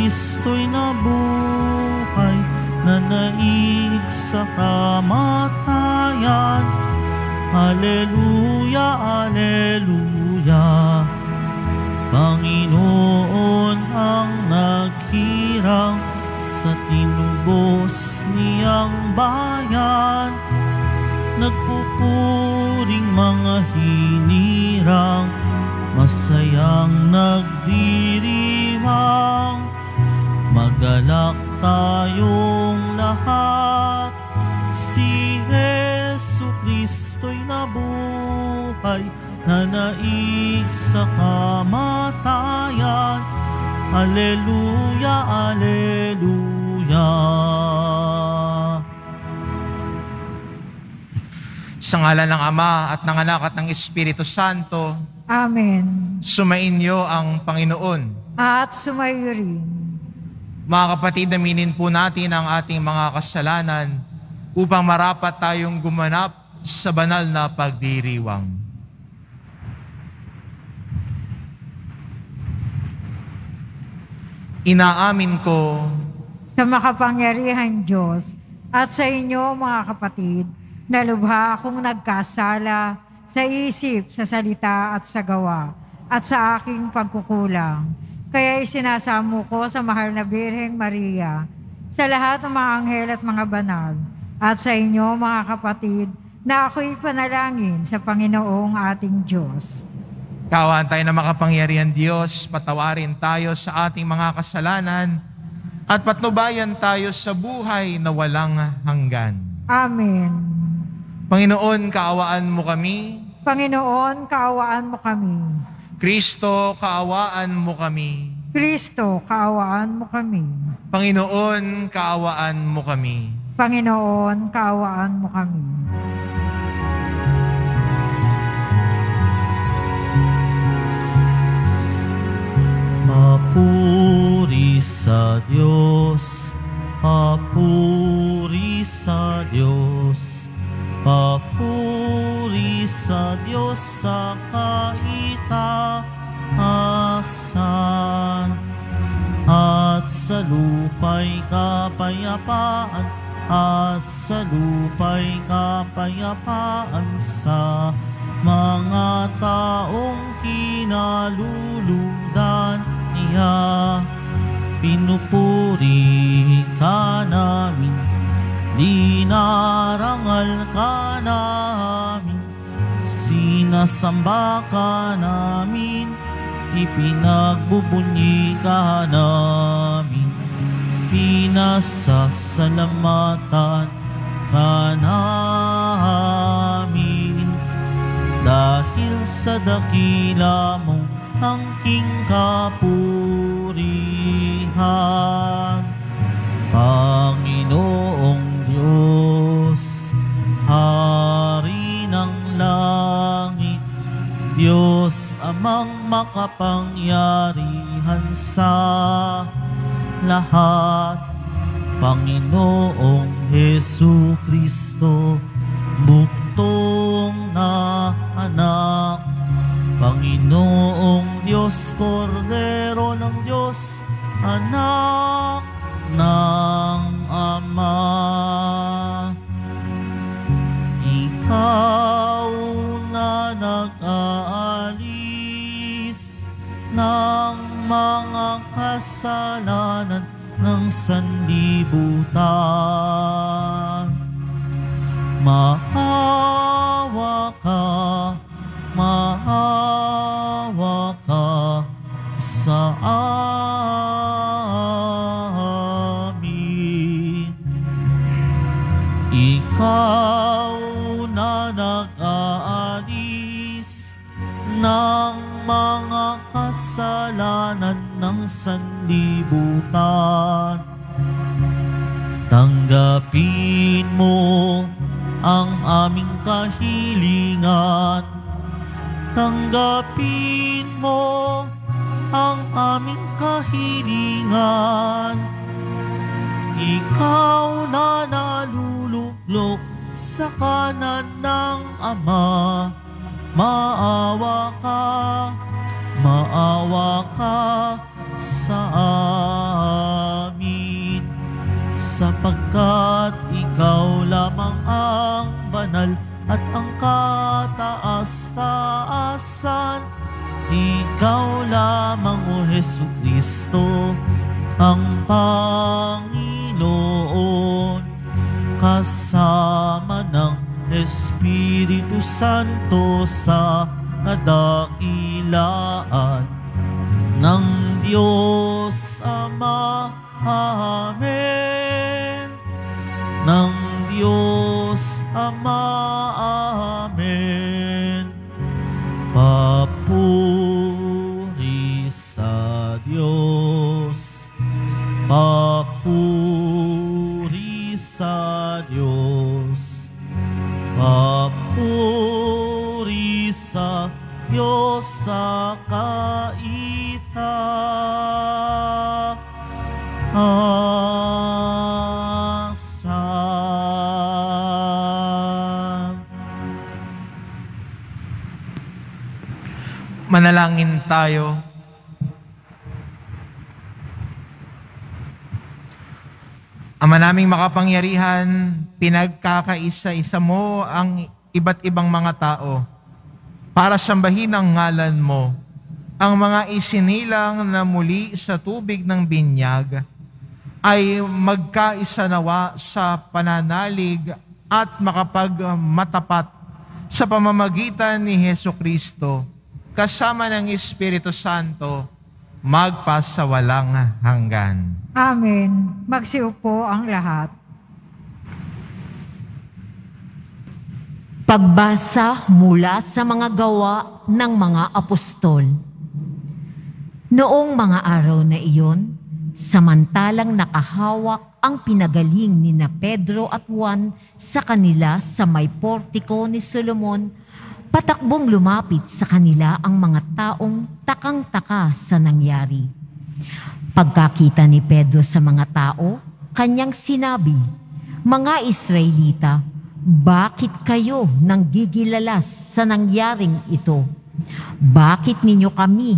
Kristo'y nabuhay, nanaig sa kamatayan. Alleluia, Alleluia. Panginoon ang naghirang sa tinubos niyang bayan. Nagpupuring mga hinirang, masayang nagdiriwang. Magalak tayong lahat, si Jesu Kristo'y nabuhay, nanaig sa kamatayan. Alleluia, Alleluia. Sa ngalan ng Ama at ng Anak at ng Espiritu Santo. Amen. Sumainyo ang Panginoon. At sumayo rin. Mga kapatid, aminin po natin ang ating mga kasalanan upang marapat tayong gumanap sa banal na pagdiriwang. Inaamin ko sa makapangyarihan Diyos at sa inyo mga kapatid, na lubha akong nagkasala sa isip, sa salita at sa gawa, at sa aking pagkukulang. Kaya isinasamo ko sa mahal na Birheng Maria, sa lahat ng mga anghel at mga banal, at sa inyo mga kapatid, na ako'y panalangin sa Panginoong ating Diyos. Kaawaan tayo na makapangyarihan Diyos, patawarin tayo sa ating mga kasalanan, at patnubayan tayo sa buhay na walang hanggan. Amen. Panginoon, kaawaan mo kami. Panginoon, kaawaan mo kami. Kristo, kaawaan mo kami. Kristo, kaawaan mo kami. Panginoon, kaawaan mo kami. Panginoon, kaawaan mo kami. Papuri sa Diyos, papuri sa Diyos, papuri sa Diyos sa kaitaasan, at sa lupa'y kapayapaan, at sa lupa'y kapayapaan sa mga taong kinalulugdan niya. Pinupuri ka namin, dinarangal ka namin, sinasamba ka namin, ipinagbubunyi ka namin, pinasasalamatan ka namin. Dahil sa dakila mong angking kapurihan, Panginoong Diyos, Hari ng langit, Diyos amang makapangyarihan sa lahat, Panginoong Hesu Kristo, buktong na anak, Panginoong Diyos, Kordero ng Diyos, anak ng Ama. Ikaw na nag-aalis ng mga kasalanan ng sanlibutan, maawa ka, maawa ka sa amin. Ikaw na nag-aalis ng mga kasalanan ng sanlibutan, tanggapin mo ang aming kahilingan, tanggapin mo ang aming kahilingan. Ikaw na naluluklok sa kanan ng Ama, maawa ka sa sapagkat ikaw lamang ang banal at ang kataas-taasan. Ikaw lamang, O Hesukristo, ang Panginoon, kasama ng Espiritu Santo sa kadakilaan ng Diyos Ama. Amen. Ng Diyos Ama. Amen. Papuri sa Diyos. Papuri sa Diyos. Papuri sa Diyos sa kaitaasan. Manalangin tayo. Ama naming makapangyarihan, pinagkakaisa-isa mo ang iba't ibang mga tao para sambahin ang ngalan mo. Ang mga isinilang na muli sa tubig ng binyag ay magkaisa nawa sa pananalig at makapagmatapat sa pamamagitan ni Hesukristo, kasama ng Espiritu Santo, magpasawalang hanggan. Amen. Magsiupo ang lahat. Pagbasa mula sa mga gawa ng mga apostol. Noong mga araw na iyon, samantalang nakahawak ang pinagaling ni na Pedro at Juan sa kanila sa may portiko ni Solomon, patakbong lumapit sa kanila ang mga taong takang-taka sa nangyari. Pagkakita ni Pedro sa mga tao, kanyang sinabi, "Mga Israelita, bakit kayo nanggigilalas sa nangyaring ito? Bakit ninyo kami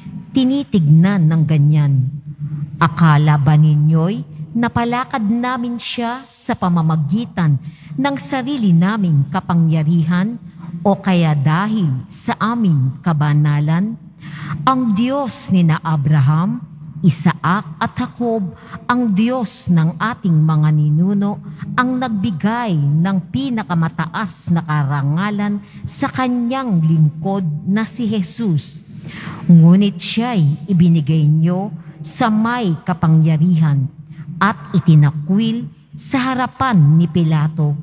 tinitignan ng ganyan? Akala ba ninyo'y napalakad namin siya sa pamamagitan ng sarili naming kapangyarihan o kaya dahil sa aming kabanalan? Ang Diyos ni na Abraham, Isaac at Jacob, ang Diyos ng ating mga ninuno, ang nagbigay ng pinakamataas na karangalan sa kanyang lingkod na si Jesus. Ngunit siya'y ibinigay niyo sa may kapangyarihan at itinakwil sa harapan ni Pilato.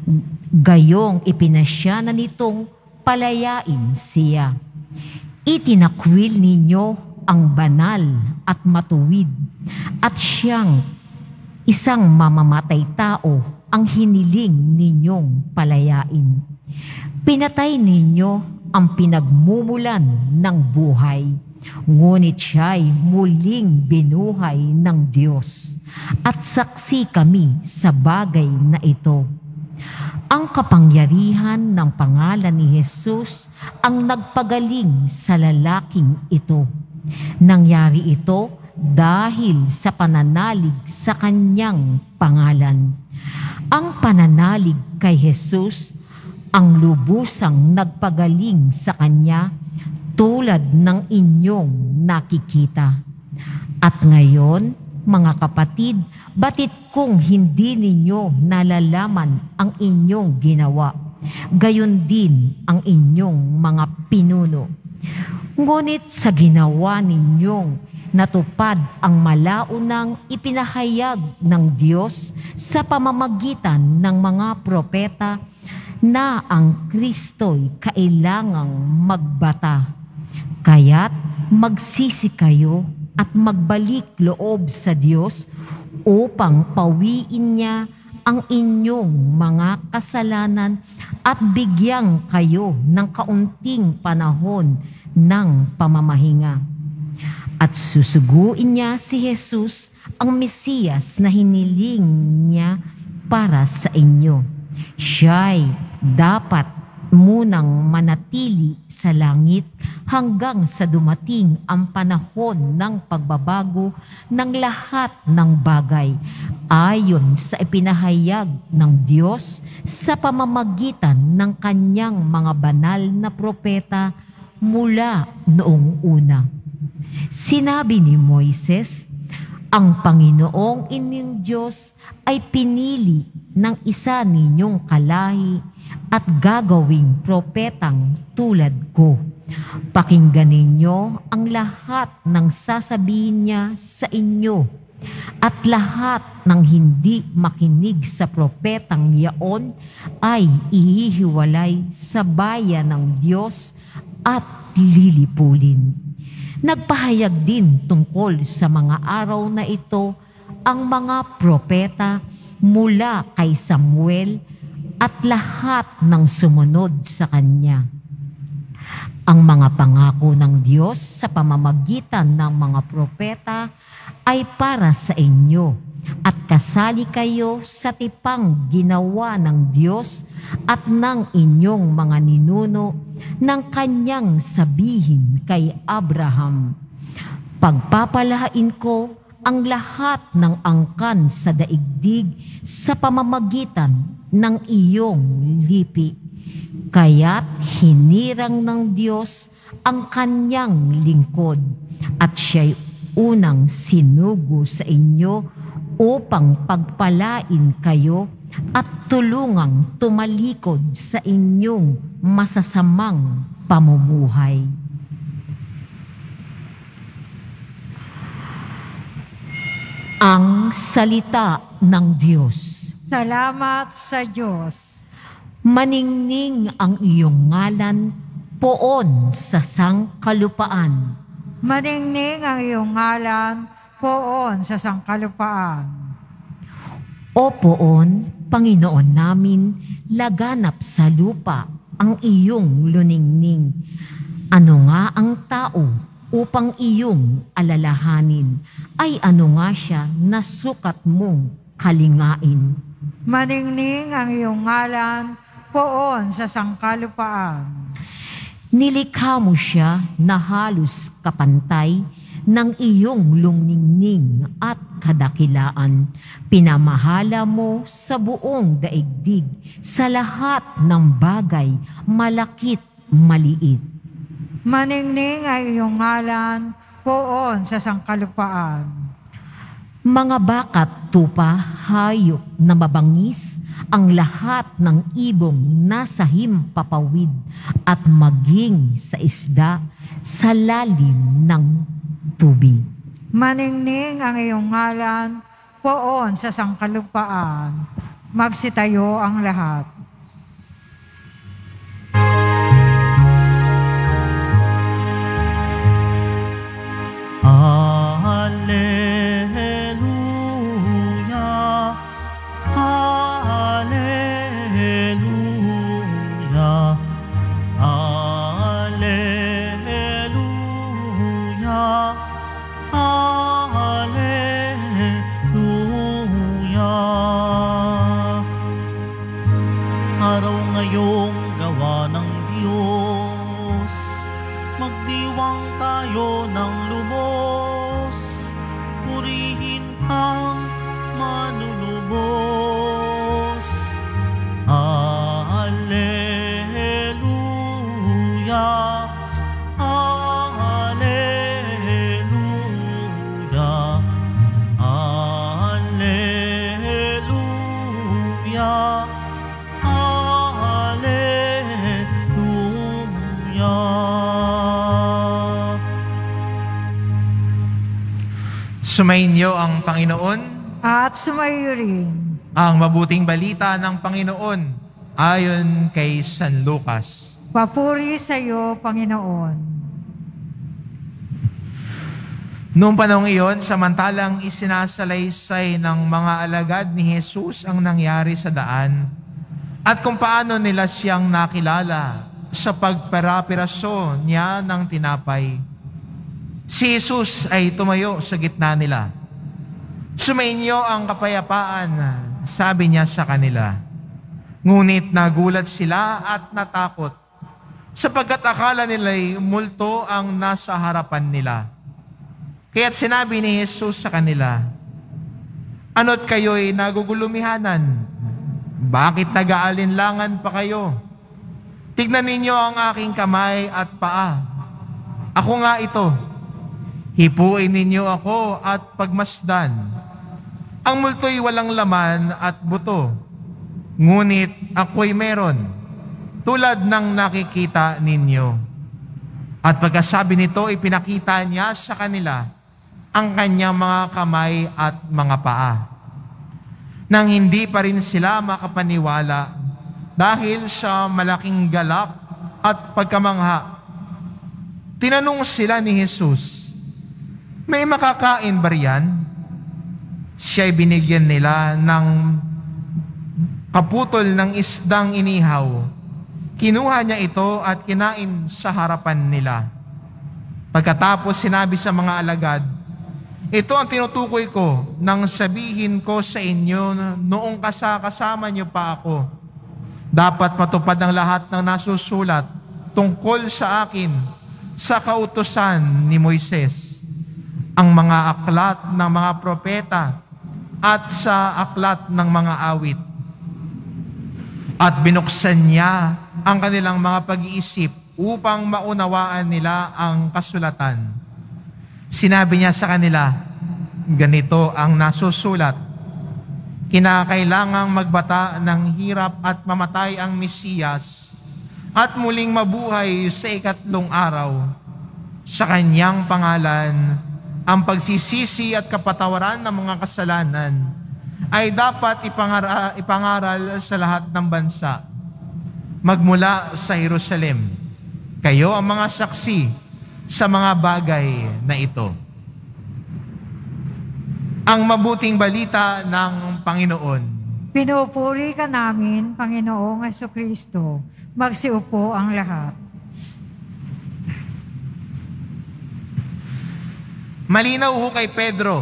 Gayong ipinasya na nitong palayain siya. Itinakwil ninyo ang banal at matuwid, at siyang isang mamamatay tao ang hiniling ninyong palayain. Pinatay ninyo ang pinagmumulan ng buhay, ngunit siya'y muling binuhay ng Diyos, at saksi kami sa bagay na ito. Ang kapangyarihan ng pangalan ni Jesus ang nagpagaling sa lalaking ito. Nangyari ito dahil sa pananalig sa kanyang pangalan. Ang pananalig kay Jesus ang lubusang nagpagaling sa kanya tulad ng inyong nakikita. At ngayon, mga kapatid, batit kung hindi ninyo nalalaman ang inyong ginawa, gayon din ang inyong mga pinuno. Ngunit sa ginawa ninyong natupad ang malaunang ipinahayag ng Diyos sa pamamagitan ng mga propeta na ang Kristo'y kailangang magbata. Kaya't magsisi kayo at magbalik loob sa Diyos upang pawiin niya ang inyong mga kasalanan at bigyang kayo ng kaunting panahon ng pamamahinga. At susuguin niya si Jesus, ang Mesiyas na hiniling niya para sa inyo. Siya'y dapat munang manatili sa langit hanggang sa dumating ang panahon ng pagbabago ng lahat ng bagay ayon sa ipinahayag ng Diyos sa pamamagitan ng kanyang mga banal na propeta mula noong una. Sinabi ni Moises, ang Panginoong inyong Diyos ay pinili ng isa ninyong kalahi at gagawing propetang tulad ko. Pakinggan ninyo ang lahat ng sasabihin niya sa inyo at lahat ng hindi makinig sa propetang yaon ay ihihiwalay sa bayan ng Diyos at lilipulin. Nagpahayag din tungkol sa mga araw na ito ang mga propeta mula kay Samuel at lahat ng sumunod sa kanya. Ang mga pangako ng Diyos sa pamamagitan ng mga propeta ay para sa inyo at kasali kayo sa tipang ginawa ng Diyos at ng inyong mga ninuno ng kanyang sabihin kay Abraham. Pagpapalain ko ang lahat ng angkan sa daigdig sa pamamagitan ng iyong lipi. Kaya't hinirang ng Diyos ang kanyang lingkod at siya'y unang sinugo sa inyo upang pagpalain kayo at tulungang tumalikod sa inyong masasamang pamumuhay. Ang salita ng Diyos. Salamat sa Diyos. Maningning ang iyong ngalan poon sa sangkalupaan. Maningning ang iyong ngalan poon sa sangkalupaan. O poon, Panginoon namin, laganap sa lupa ang iyong luningning. Ano nga ang tao upang iyong alalahanin? Ay ano nga siya na sukat mong kalingain? Maningning ang iyong ngalan poon sa sangkalupaan. Nilikha mo siya na halos kapantay ng iyong lungningning at kadakilaan. Pinamahala mo sa buong daigdig, sa lahat ng bagay, malakit, maliit. Maningning ang iyong ngalan poon sa sangkalupaan. Mga bakat tupa, hayop na mabangis, ang lahat ng ibong nasa himpapawid at maging sa isda sa lalim ng tubig. Maningning ang iyong ngalan poon sa sangkalupaan. Magsitayo ang lahat. Hallelujah, Hallelujah, Hallelujah, Hallelujah. Araw ngayong gawa ng Diyos, magdiwang tayo ng lubos, purihin ang manunubos. Hallelujah, Hallelujah, Hallelujah, Hallelujah. Sumainyo ang Panginoon, At sumayo rin. ang mabuting balita ng Panginoon ayon kay San Lucas. Papuri sa iyo, Panginoon. Noong panahong iyon, samantalang isinasalaysay ng mga alagad ni Jesus ang nangyari sa daan at kung paano nila siyang nakilala sa pagparapiraso niya ng tinapay. Si Jesus ay tumayo sa gitna nila. Sumainyo ang kapayapaan, sabi niya sa kanila. Ngunit nagulat sila at natakot. sapagkat akala nila'y multo ang nasa harapan nila. Kaya't sinabi ni Jesus sa kanila, "Ano't kayo'y nagugulumihanan? Bakit nag-aalinlangan pa kayo? Tignan ninyo ang aking kamay at paa. Ako nga ito. Hipuin ninyo ako at pagmasdan. Ang multo'y walang laman at buto, ngunit ako'y meron, tulad ng nakikita ninyo." At pagkasabi nito, ipinakita niya sa kanila ang kanyang mga kamay at mga paa. Nang hindi pa rin sila makapaniwala dahil sa malaking galak at pagkamangha, tinanong sila ni Jesus, "May makakain ba riyan?" Siya'y binigyan nila ng kaputol ng isdang inihaw. Kinuha niya ito at kinain sa harapan nila. Pagkatapos sinabi sa mga alagad, "Ito ang tinutukoy ko nang sabihin ko sa inyo noong kasama niyo pa ako. Dapat matupad ang lahat ng nasusulat tungkol sa akin sa kautusan ni Moises, ang mga aklat ng mga propeta at sa aklat ng mga awit." At binuksan niya ang kanilang mga pag-iisip upang maunawaan nila ang kasulatan. Sinabi niya sa kanila, "Ganito ang nasusulat, kinakailangang magbata ng hirap at mamatay ang Mesiyas at muling mabuhay sa ikatlong araw. Sa kanyang pangalan, ang pagsisisi at kapatawaran ng mga kasalanan ay dapat ipangaral sa lahat ng bansa. Magmula sa Jerusalem, kayo ang mga saksi sa mga bagay na ito." Ang mabuting balita ng Panginoon. Pinupuri ka namin, Panginoong Jesucristo. Magsiupo ang lahat. Malinaw ho kay Pedro.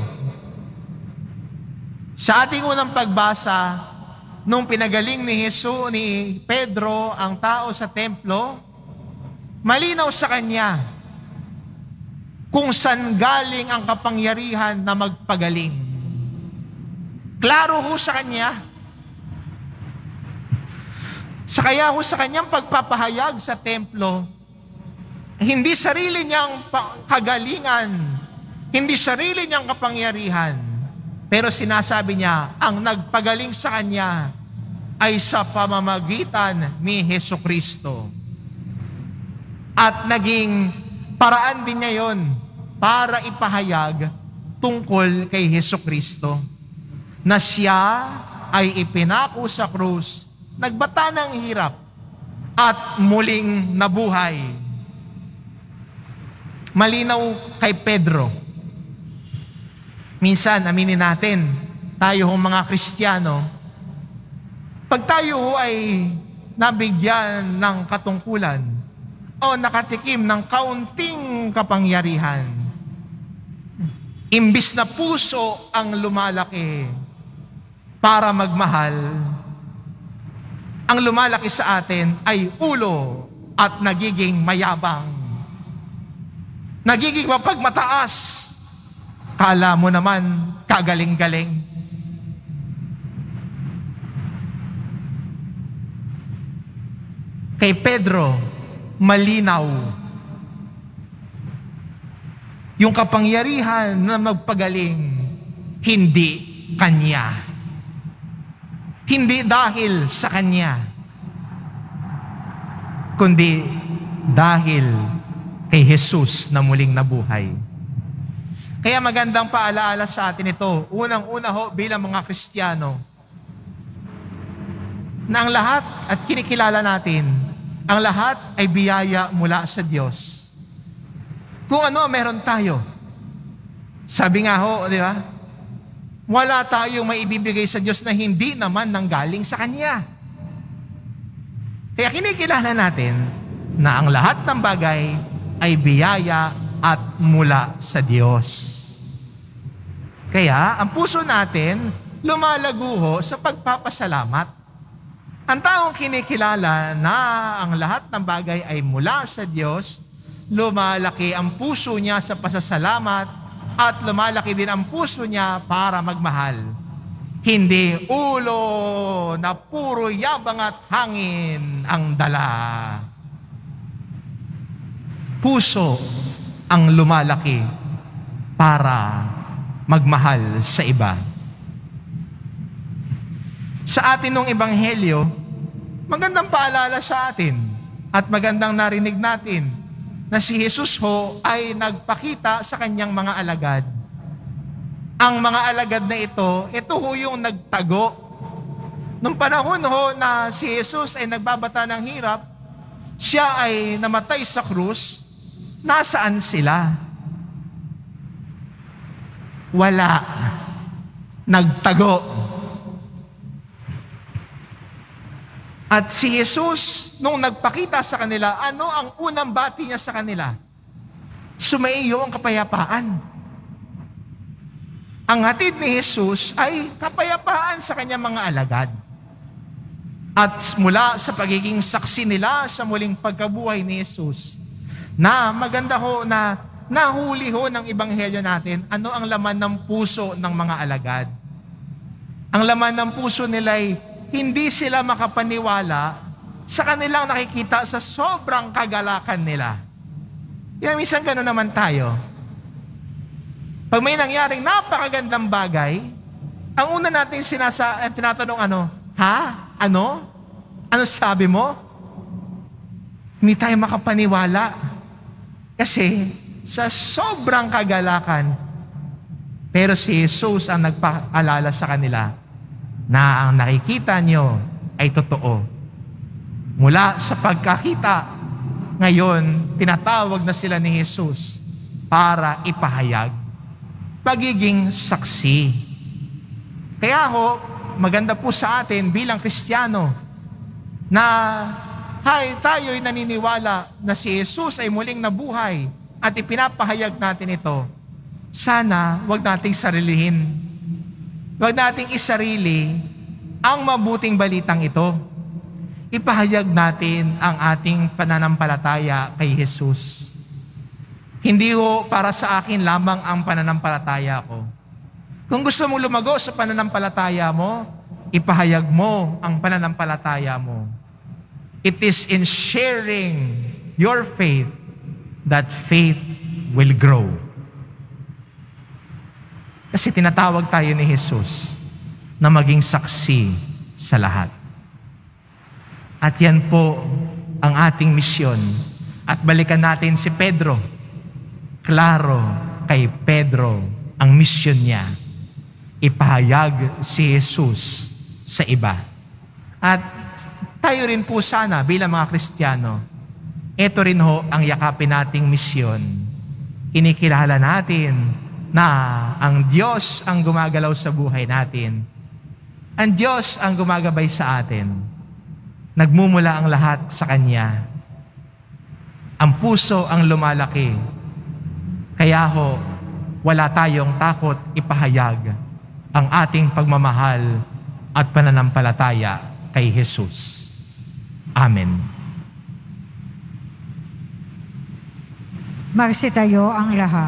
Sa ating unang pagbasa, nung pinagaling ni Pedro ang tao sa templo, malinaw sa kanya kung saan galing ang kapangyarihan na magpagaling. Klaro ho sa kanya. Kaya ho sa kanyang pagpapahayag sa templo, hindi sarili niyang kagalingan, hindi sarili niyang kapangyarihan, pero sinasabi niya, ang nagpagaling sa kanya ay sa pamamagitan ni Jesucristo. At naging paraan din niya yon para ipahayag tungkol kay Jesucristo, na siya ay ipinako sa krus, nagbata ng hirap, at muling nabuhay. Malinaw kay Pedro. Minsan, aminin natin, tayo hong mga Kristiyano, pag tayo ay nabigyan ng katungkulan o nakatikim ng kaunting kapangyarihan, imbis na puso ang lumalaki para magmahal, ang lumalaki sa atin ay ulo at nagiging mayabang. Nagiging mapagmataas. Kala mo naman kagaling-galing. Kay Pedro, malinaw yung kapangyarihan na magpagaling, hindi kanya. Hindi dahil sa kanya, kundi dahil kay Jesus na muling nabuhay. Kaya magandang paalaala sa atin ito, unang-una ho bilang mga Kristiyano, na ang lahat at kinikilala natin, ang lahat ay biyaya mula sa Diyos. Kung ano meron tayo. Sabi nga ho, di ba? Wala tayong maibibigay sa Diyos na hindi naman nanggaling sa Kanya. Kaya kinikilala natin na ang lahat ng bagay ay biyaya at mula sa Diyos. Kaya ang puso natin lumalago ho sa pagpapasalamat. Ang taong kinikilala na ang lahat ng bagay ay mula sa Diyos, lumalaki ang puso niya sa pasasalamat at lumalaki din ang puso niya para magmahal. Hindi ulo na puro yabang at hangin ang dala. Puso ang lumalaki para magmahal sa iba. Sa atin nung ebanghelyo, magandang paalala sa atin at magandang narinig natin na si Jesus ho ay nagpakita sa kanyang mga alagad. Ang mga alagad na ito ho yung nagtago. Nung panahon ho na si Jesus ay nagbabata ng hirap, siya ay namatay sa krus, nasaan sila? Wala. Nagtago. At si Jesus, nung nagpakita sa kanila, ano ang unang bati niya sa kanila? Sumaiyo ang kapayapaan. Ang hatid ni Jesus ay kapayapaan sa kanyang mga alagad. At mula sa pagiging saksi nila sa muling pagkabuhay ni Jesus, na maganda ho na nahuli ho ng ebanghelyo natin, ano ang laman ng puso ng mga alagad. Ang laman ng puso nila ay hindi sila makapaniwala sa kanilang nakikita sa sobrang kagalakan nila. Kaya minsan gano'n naman tayo. Pag may nangyaring napakagandang bagay, ang una natin tinatanong ano? Ha? Ano? Ano sabi mo? Hindi tayo makapaniwala. Kasi sa sobrang kagalakan, pero si Jesus ang nagpaalala sa kanila na ang nakikita nyo ay totoo. Mula sa pagkakita, ngayon, tinatawag na sila ni Jesus para ipahayag pagiging saksi. Kaya ho, maganda po sa atin bilang Kristiyano na tayo'y naniniwala na si Jesus ay muling nabuhay at ipinapahayag natin ito. Sana wag nating sarilihin. Huwag nating isarili ang mabuting balitang ito. Ipahayag natin ang ating pananampalataya kay Jesus. Hindi ho para sa akin lamang ang pananampalataya ko. Kung gusto mong lumago sa pananampalataya mo, ipahayag mo ang pananampalataya mo. It is in sharing your faith that faith will grow. Kasi tinatawag tayo ni Jesus na maging saksi sa lahat. At yan po ang ating misyon. At balikan natin si Pedro. Klaro kay Pedro ang misyon niya. Ipahayag si Jesus sa iba. At tayo rin po sana bilang mga Kristiyano, ito rin ho ang yakapin nating misyon. Kinikilala natin na ang Diyos ang gumagalaw sa buhay natin. Ang Diyos ang gumagabay sa atin. Nagmumula ang lahat sa Kanya. Ang puso ang lumalaki. Kaya ho, wala tayong takot ipahayag ang ating pagmamahal at pananampalataya kay Jesus. Amen. Magsitayo ang lahat.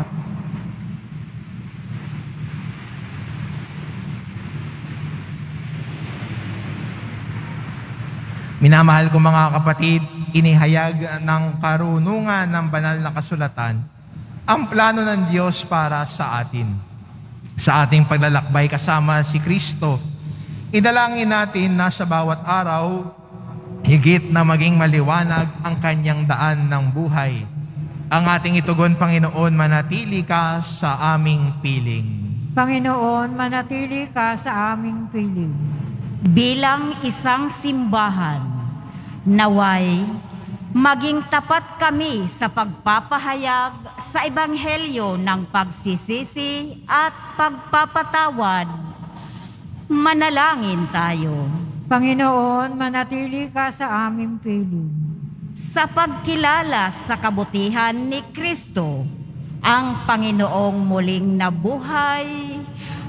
Minamahal ko mga kapatid, inihayag ng karunungan ng banal na kasulatan ang plano ng Diyos para sa atin. Sa ating paglalakbay kasama si Kristo, idalangin natin na sa bawat araw, higit na maging maliwanag ang kanyang daan ng buhay. Ang ating itugon, Panginoon, manatili ka sa aming piling. Panginoon, manatili ka sa aming piling. Bilang isang simbahan, naway maging tapat kami sa pagpapahayag sa ebanghelyo ng pagsisisi at pagpapatawad. Manalangin tayo. Panginoon, manatili ka sa aming piling. Sa pagkilala sa kabutihan ni Kristo, ang Panginoong muling nabuhay,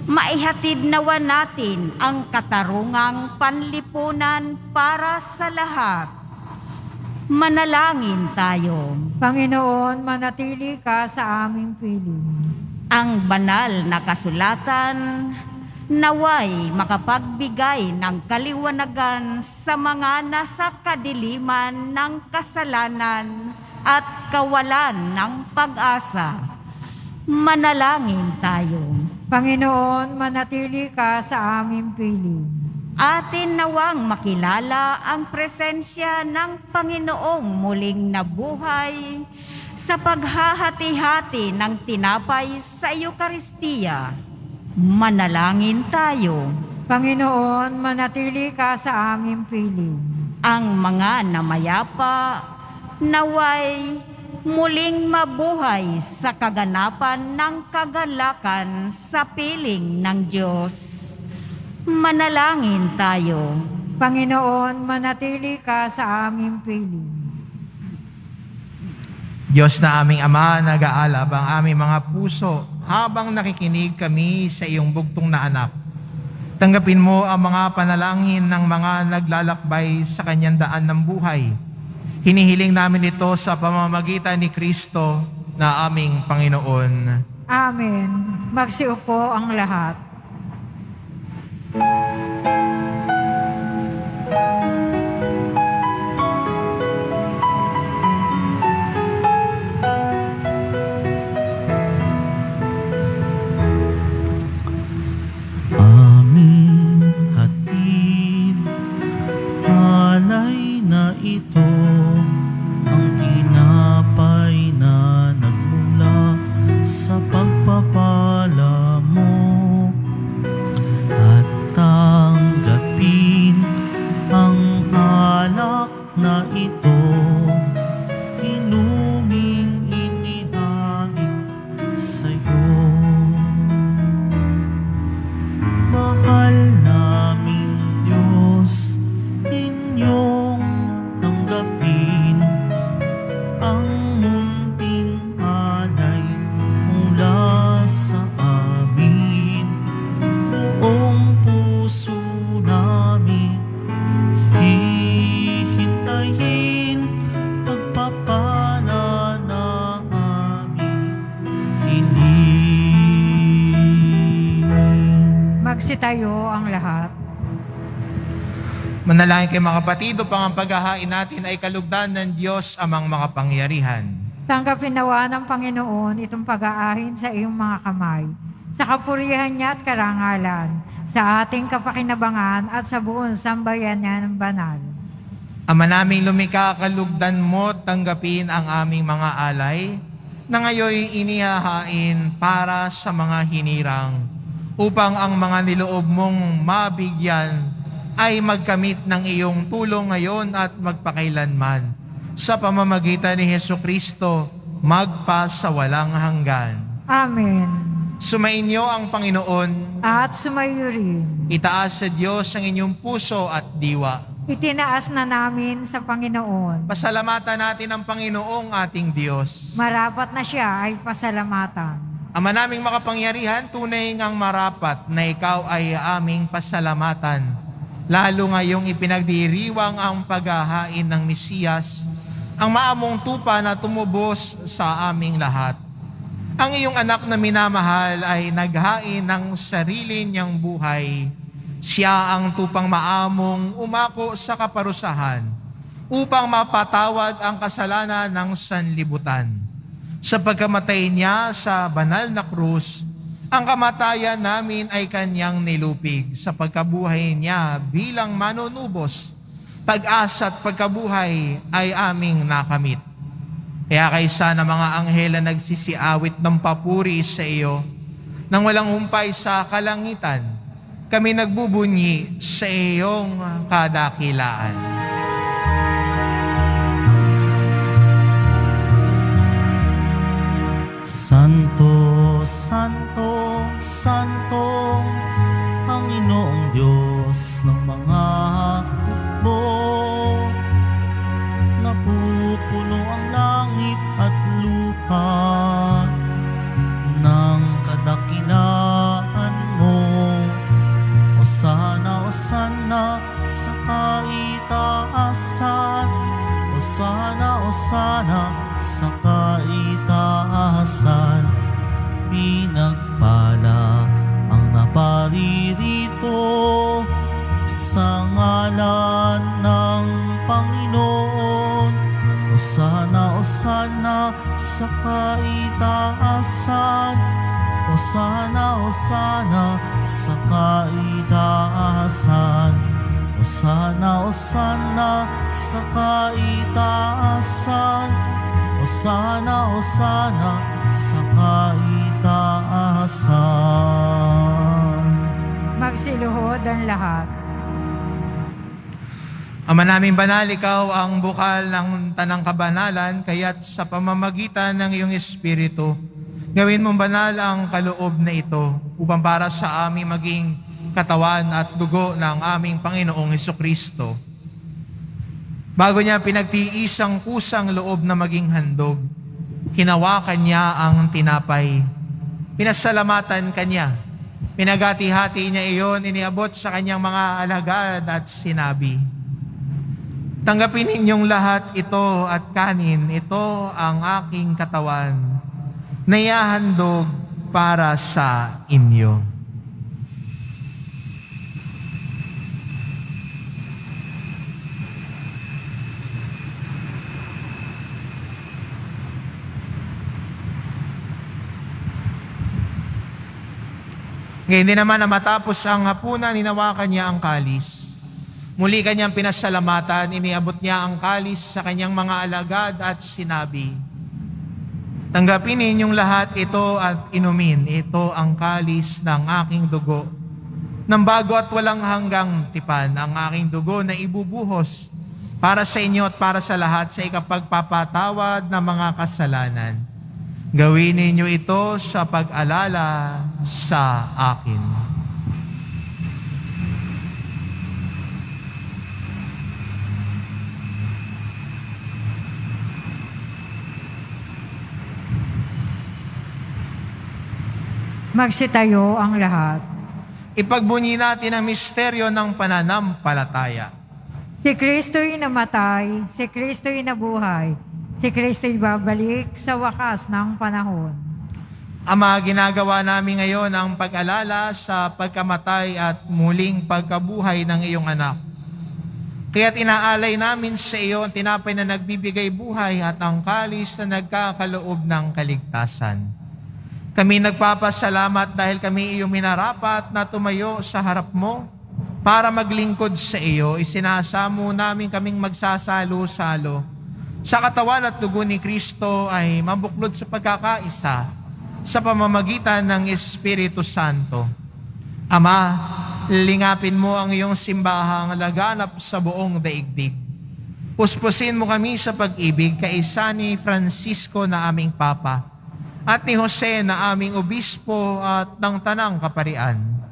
Maihatid nawa natin ang katarungang panlipunan para sa lahat. Manalangin tayo. Panginoon, manatili ka sa aming piling. Ang banal na kasulatan naway makapagbigay ng kaliwanagan sa mga nasa kadiliman ng kasalanan at kawalan ng pag-asa. Manalangin tayo. Panginoon, manatili ka sa aming piling. Atin nawang makilala ang presensya ng Panginoong muling nabuhay sa paghahati-hati ng tinapay sa Eukaristiya. Manalangin tayo. Panginoon, manatili ka sa aming piling. Ang mga namayapa naway muling mabuhay sa kaganapan ng kagalakan sa piling ng Diyos. Manalangin tayo. Panginoon, manatili ka sa aming piling. Diyos na aming Ama, nag-aalab ang aming mga puso habang nakikinig kami sa iyong bugtong na anak. Tanggapin mo ang mga panalangin ng mga naglalakbay sa kanyang daan ng buhay. Hinihiling namin ito sa pamamagitan ni Kristo na aming Panginoon. Amen. Magsiupo ang lahat. Aming hatid, alay na ito, ang tinapay na nagmula sa pagpapala mo. At tanggapin ang alak na ito, inuming inihain sa'yo. Mahal naming Diyos, inyong tanggapin ang munting alay mula sa amin. Buong puso namin hihintayin pagpapala na aming hiling. Magsitayo ang lahat. Manalangin kayo mga kapatid, upang ang paghahain natin ay kalugdan ng Diyos amang makapangyarihan. Tanggapin nawa ng Panginoon itong pag-aahin sa iyong mga kamay, sa kapurihan niya at karangalan, sa ating kapakinabangan at sa buong sambayanan ng banal. Ama naming lumikha, kalugdan mo, tanggapin ang aming mga alay na ngayon inihahain para sa mga hinirang, upang ang mga niloob mong mabigyan ay magkamit ng iyong tulong ngayon at magpakailanman. Sa pamamagitan ni Jesucristo, magpasawalang hanggan. Amen. Sumainyo ang Panginoon. At sumayo rin. Itaas sa Diyos ang inyong puso at diwa. Itinaas na namin sa Panginoon. Pasalamatan natin ang Panginoong ating Diyos. Marapat na siya ay pasalamatan. Ama naming makapangyarihan, tunay ngang marapat na ikaw ay aming pasalamatan. Lalo ngayong ipinagdiriwang ang paghahain ng Mesiyas, ang maamong tupa na tumubos sa aming lahat. Ang iyong anak na minamahal ay naghain ng sarili niyang buhay. Siya ang tupang maamong umako sa kaparusahan upang mapatawad ang kasalanan ng sanlibutan. Sa pagkamatay niya sa banal na krus, ang kamatayan namin ay kanyang nilupig. Sa pagkabuhay niya bilang manunubos, pag-asa at pagkabuhay ay aming nakamit. Kaya kaysa na mga anghel na nagsisiawit ng papuri sa iyo, nang walang humpay sa kalangitan, kami nagbubunyi sa iyong kadakilaan. Santo, Santo, Santo, Panginoong Diyos ng mga hukbo. Napupuno ang langit at lupa ng kadakilaan mo. pinagpala ang naparirito sa ngalan ng Panginoon. Osana, Osana sa kaitaasan. Osana, Osana sa kaitaasan. Osana, Osana sa kaitaasan. Osana, Osana sa kaitaasan. Magsiluhod ang lahat. Ama naming banal, ikaw ang bukal ng tanang kabanalan, kaya't sa pamamagitan ng iyong Espiritu, gawin mong banal ang kaloob na ito upang para sa aming maging katawan at dugo ng aming Panginoong Hesukristo. Bago niya pinagtiis ang kusang loob na maging handog, hinawakan niya ang tinapay. Pinasalamatan kanya. Pinagati-hati niya iyon, iniabot sa kanyang mga alagad at sinabi, "Tanggapin ninyong lahat ito at kanin, ito ang aking katawan, na ihahandog para sa inyo." Ngayon din naman na matapos ang hapunan, hinawakan niya ang kalis. Muli kanyang pinasalamatan, iniabot niya ang kalis sa kanyang mga alagad at sinabi, "Tanggapin ninyong lahat ito at inumin. Ito ang kalis ng aking dugo, ng bago at walang hanggang tipan, ang aking dugo na ibubuhos para sa inyo at para sa lahat sa ikapagpapatawad ng mga kasalanan. Gawin ninyo ito sa pag-alala sa akin." Magsitayo ang lahat. Ipagbunyi natin ang misteryo ng pananampalataya. Si Kristo'y namatay, si Kristo'y nabuhay, si Kristo'y babalik sa wakas ng panahon. Ama, ginagawa namin ngayon ang pag-alala sa pagkamatay at muling pagkabuhay ng iyong anak. Kaya't inaalay namin sa iyo ang tinapay na nagbibigay buhay at ang kalis na nagkakaloob ng kaligtasan. Kami nagpapasalamat dahil kami iyong minarapat na tumayo sa harap mo para maglingkod sa iyo. Isinasamo namin kaming magsasalo-salo sa katawan at dugo ni Kristo ay mabuklod sa pagkakaisa sa pamamagitan ng Espiritu Santo. Ama, lingapin mo ang iyong simbahang laganap sa buong daigdig. Puspusin mo kami sa pag-ibig kaisa ni Francisco na aming Papa at ni Jose na aming obispo at ng Tanang Kaparian.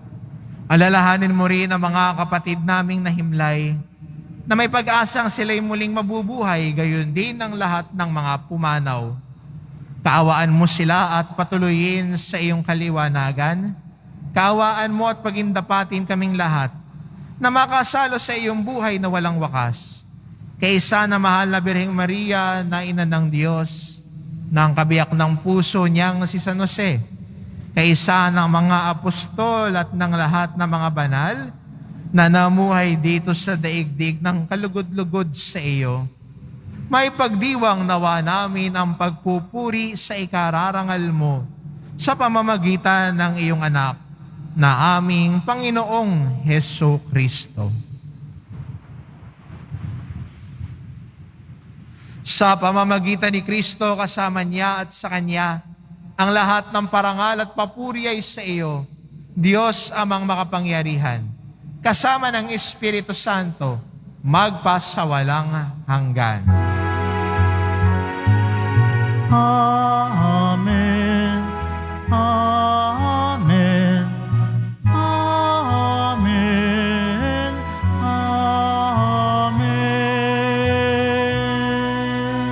Alalahanin mo rin ang mga kapatid naming nahimlay na may pag-asang sila'y muling mabubuhay, gayon din ang lahat ng mga pumanaw. Kaawaan mo sila at patuloyin sa iyong kaliwanagan. Kaawaan mo at pagindapatin kaming lahat na makasalo sa iyong buhay na walang wakas. Kaisa na mahal na Birheng Maria na ina ng Diyos, ng kabiyak ng puso niyang si San Jose, kaisa ng mga apostol at ng lahat ng mga banal na namuhay dito sa daigdig ng kalugod-lugod sa iyo. May pagdiwang nawa namin ang pagpupuri sa ikararangal mo sa pamamagitan ng iyong anak na aming Panginoong Hesukristo. Sa pamamagitan ni Kristo, kasama niya at sa Kanya, ang lahat ng parangal at papuri ay sa iyo, Diyos amang makapangyarihan, kasama ng Espiritu Santo, magpasawalang hanggan. Amen. Amen. Amen. Amen.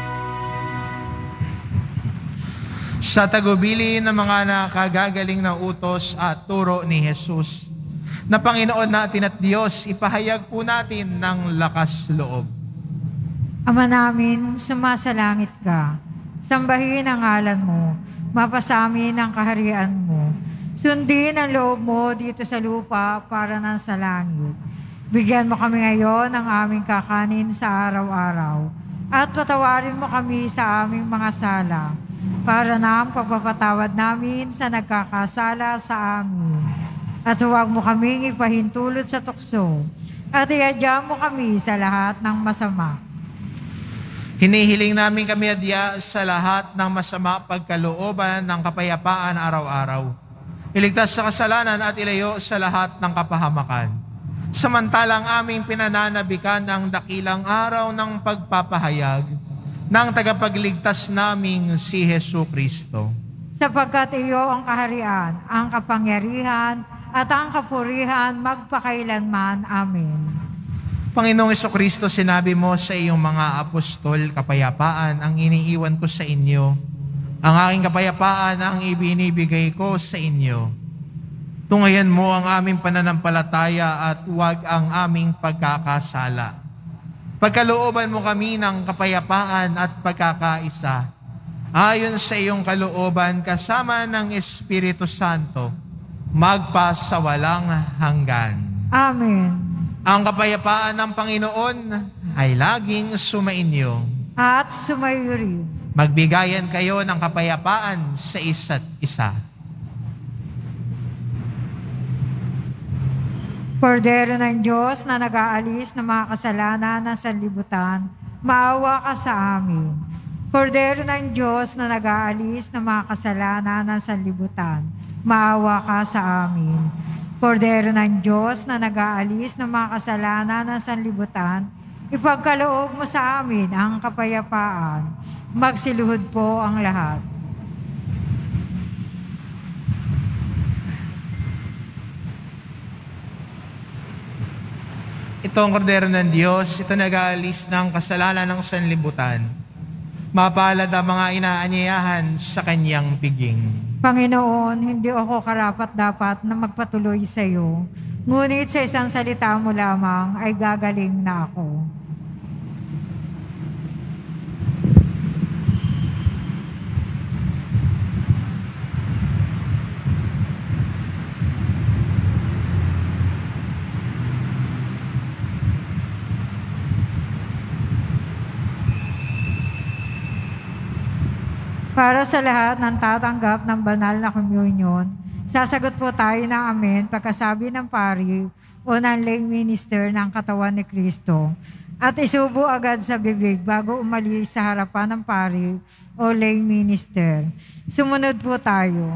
Sa tagubili ng mga nakagagaling na utos at turo ni Jesus, na Panginoon natin at Diyos, ipahayag po natin ng lakas loob. Ama namin, sumasalangit ka. Sambahin ang ngalan mo. Mapasamin ang kaharian mo. Sundin ang loob mo dito sa lupa para nang sa langit. Bigyan mo kami ngayon ng aming kakanin sa araw-araw. At patawarin mo kami sa aming mga sala para na ang pagpapatawad namin sa nagkakasala sa amin. At huwag mo kaming ipahintulot sa tukso. At iadya mo kami sa lahat ng masama. Hinihiling namin kami adya sa lahat ng masama pagkalooban ng kapayapaan araw-araw. Iligtas sa kasalanan at ilayo sa lahat ng kapahamakan. Samantalang aming pinananabikan ang dakilang araw ng pagpapahayag ng tagapagligtas naming si Hesu Kristo. Sapagkat iyo ang kaharian, ang kapangyarihan, at ang kapurihan magpakailanman. Amen. Panginoong Jesucristo, sinabi mo sa iyong mga apostol, kapayapaan ang iniiwan ko sa inyo. Ang aking kapayapaan ang ibinibigay ko sa inyo. Tungayan mo ang aming pananampalataya at huwag ang aming pagkakasala. Pagkalooban mo kami ng kapayapaan at pagkakaisa, ayon sa iyong kalooban kasama ng Espiritu Santo, magpasawalang hanggan. Amen. Ang kapayapaan ng Panginoon ay laging sumainyo. At sumayo rin. Magbigayan kayo ng kapayapaan sa isa't isa. Kordero ng Diyos na nag-aalis ng mga kasalanan ng sanlibutan, maawa ka sa amin. Kordero ng Diyos na nag-aalis ng mga kasalanan ng sanlibutan, maawa ka sa amin. Kordero ng Diyos na nag-aalis ng mga kasalanan ng sanlibutan, ipagkaloob mo sa amin ang kapayapaan. Magsiluhod po ang lahat. Ito ang kordero ng Diyos, ito nag-aalis ng kasalanan ng sanlibutan. Mapalad ang mga inaanyayahan sa kanyang piging. Panginoon, hindi ako karapat-dapat na magpatuloy sa iyo, ngunit sa isang salita mo lamang ay gagaling na ako. Para sa lahat ng tatanggap ng banal na communion, sasagot po tayo ng amen pagkasabi ng pari o ng lay minister ng katawan ni Kristo at isubo agad sa bibig bago umalis sa harapan ng pari o lay minister. Sumunod po tayo.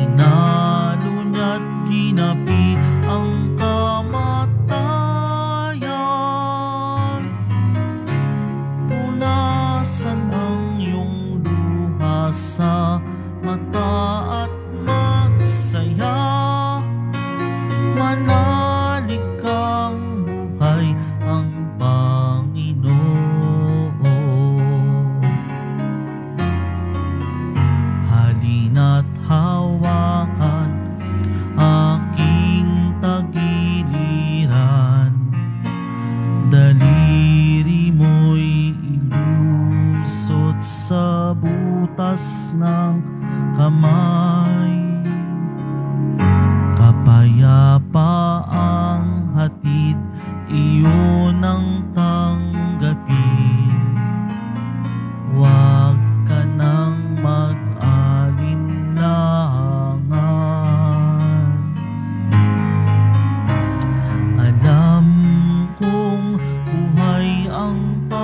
Tinalo niya't ginapi ang kamatayan. taas ng kamay. Kapayapaang hatid, iyon ang tanggapin. Huwag ka nang mag-alinlangan. Alam kong buhay ang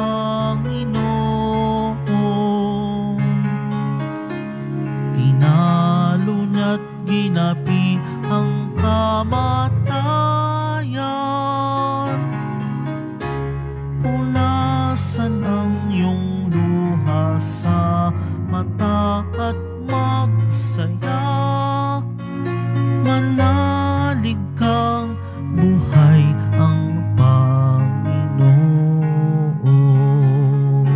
Panginoon. Tinalo niya't ginapi ang kamatayan. Punasan ang iyong luha sa mata at magsaya. Manalig kang buhay ang Panginoon.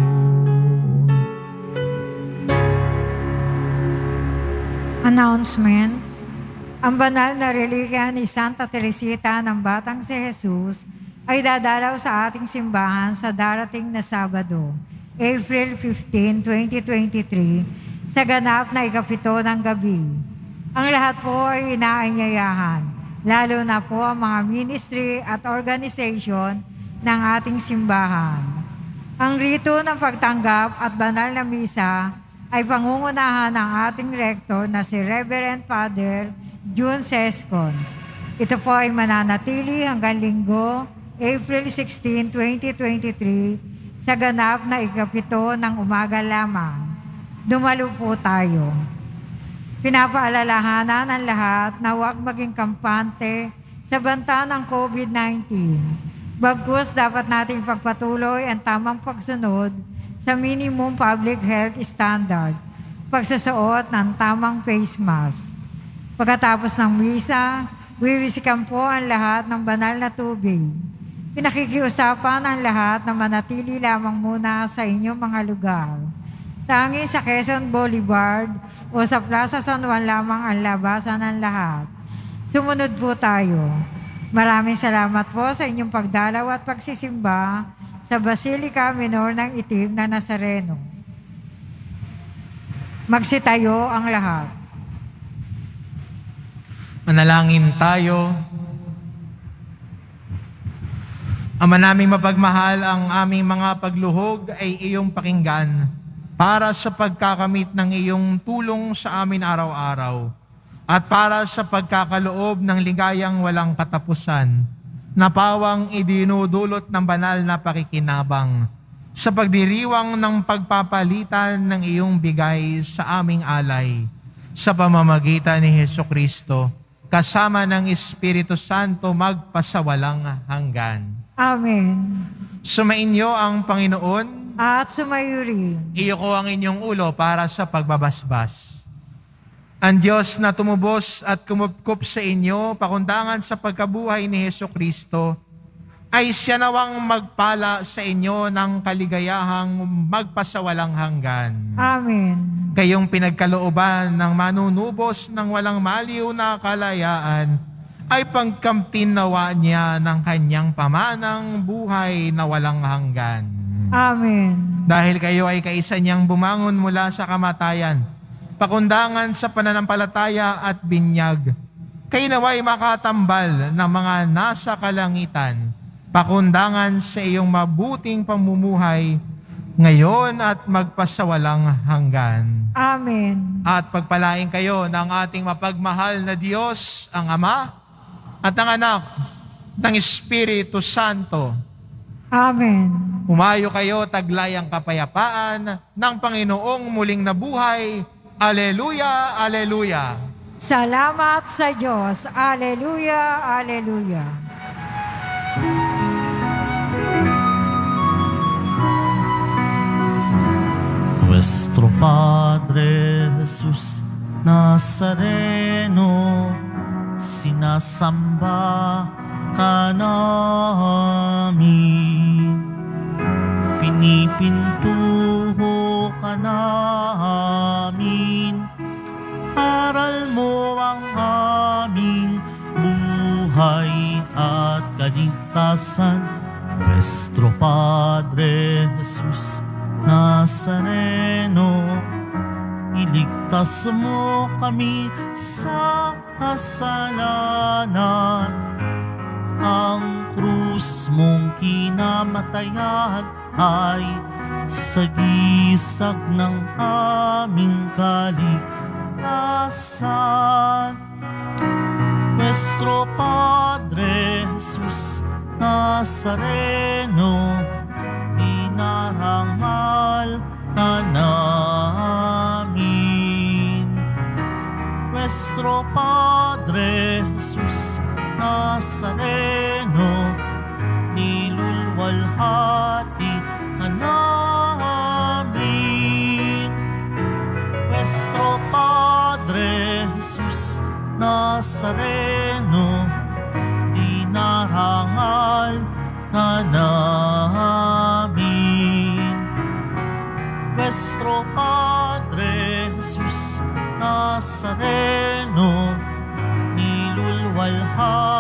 Announcement. Ang banal na relikya ni Santa Teresita ng Batang si Jesus ay dadalaw sa ating simbahan sa darating na Sabado, April 15, 2023, sa ganap na ikapito ng gabi. Ang lahat po ay inaanyayahan, lalo na po ang mga ministry at organization ng ating simbahan. Ang rito ng pagtanggap at banal na misa ay pangungunahan ng ating rektor na si Reverend Father June Sescon. Ito po ay mananatili hanggang Linggo, April 16, 2023, sa ganap na ikapito ng umaga lamang. Dumalo po tayo. Pinapaalalahanan ng lahat na huwag maging kampante sa banta ng COVID-19. Bagkus dapat nating pagpatuloy ang tamang pagsunod sa minimum public health standard, pagsusuot ng tamang face mask. Pagkatapos ng misa, wiwisikan po ang lahat ng banal na tubig. Pinakikiusapan ang lahat na manatili lamang muna sa inyong mga lugar. Tanging sa Quezon Boulevard o sa Plaza San Juan lamang ang labasan ng lahat. Sumunod po tayo. Maraming salamat po sa inyong pagdalaw at pagsisimba sa Basilica Minor ng Itim na Nazareno. Magsitayo ang lahat. Manalangin tayo. Ama naming mapagmahal, ang aming mga pagluhog ay iyong pakinggan para sa pagkakamit ng iyong tulong sa amin araw-araw at para sa pagkakaloob ng ligayang walang katapusan na pawang idinudulot ng banal na pakikinabang sa pagdiriwang ng pagpapalitan ng iyong bigay sa aming alay sa pamamagitan ni Hesukristo kasama ng Espiritu Santo magpasawalang hanggan. Amen. Sumainyo ang Panginoon. At sumayo rin. Iyo ko ang inyong ulo para sa pagbabasbas. Ang Diyos na tumubos at kumupkup sa inyo, pakundangan sa pagkabuhay ni Hesukristo, ay siya nawang magpala sa inyo ng kaligayahang magpasawalang hanggan. Amen. Kayong pinagkalooban ng manunubos ng walang maliw na kalayaan, ay pagkamtin nawa niya ng kanyang pamanang buhay na walang hanggan. Amen. Dahil kayo ay kaisa niyang bumangon mula sa kamatayan, pakundangan sa pananampalataya at binyag, kayo naway makatambal ng mga nasa kalangitan, pakundangan sa iyong mabuting pamumuhay, ngayon at magpasawalang hanggan. Amen. At pagpalain kayo ng ating mapagmahal na Diyos, ang Ama, at ang Anak, ng Espiritu Santo. Amen. Humayo kayo, taglay ang kapayapaan ng Panginoong muling nabuhay. Aleluya, aleluya. Salamat sa Diyos. Aleluya, aleluya. Nuestro Padre Jesus Nazareno, sinasamba ka namin, pinipintuho ka namin, aral mo ang aming buhay at kaligtasan. Nuestro Padre Jesus Nazareno, iligtas mo kami sa kasalanan. Ang krus mong kinamatayan ay sagisag ng aming kaligtasan. Nuestro Padre Jesus Nazareno, inarangal ka namin. Nuestro Padre Jesus Nazareno, nilulwalhati ka namin. Nuestro Padre Jesus Nazareno, dinarangal ka namin. Nuestro Padre Jesus Nazareno, nilulwalhati